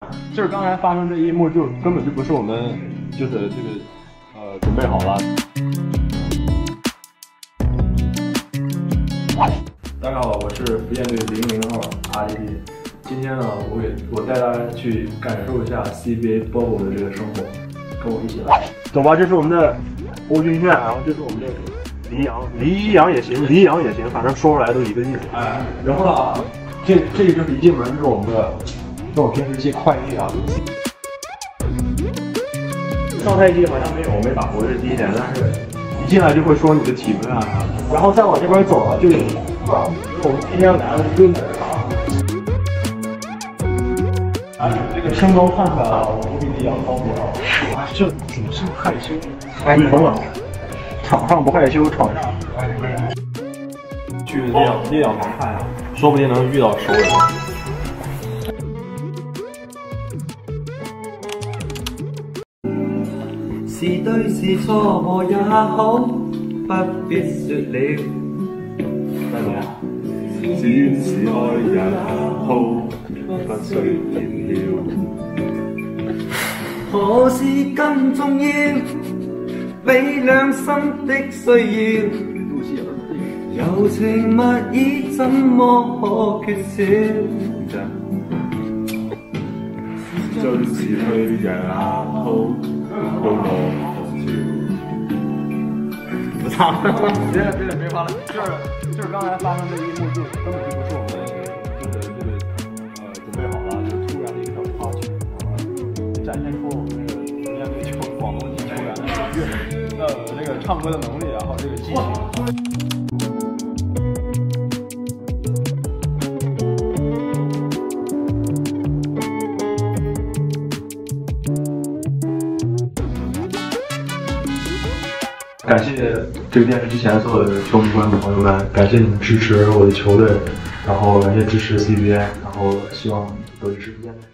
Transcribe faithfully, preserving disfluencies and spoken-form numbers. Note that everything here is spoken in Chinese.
就是刚才发生这一幕，就根本就不是我们就是这个呃准备好了。大家好，我是福建队零零号阿迪丽。今天呢，我给我带大家去感受一下 C B A Bubble 的这个生活，跟我一起来。走吧，这是我们的欧军炫，然后这是我们的黎阳，黎阳也行，黎阳也行，反正说出来都一个意思。哎，然后呢，这这个就是一进门就是我们的。 这我平时接快递啊，上菜季好像没有，我没打过，这是第一点。但是一进来就会说你的体温啊啥的，然后再往这边走啊，就有我们今天来了一顿的啊。啊，这个身高看出来了，我不比你要高多少。啊，这总是害羞，哎，你等等，场上不害羞，场上去练养练养防范啊，说不定能遇到熟人。 是對是錯也好，不必說了。 是怨是愛也好，不需言了。 何事更重要？比兩心的需要。柔情蜜意怎麼可缺少？ 進是去也好。 都我不操！别别别别发了，就是就是刚才发生这一幕，就根本就不是我们就是这个呃准备好了，就突然的一个小插曲，展现出我们这个福建队球广东籍球员的这个呃这个唱歌的能力，然后这个激情。 感谢这个电视机前所有的球迷观众朋友们，感谢你们支持我的球队，然后感谢支持 C B A， 然后希望都支持福建队。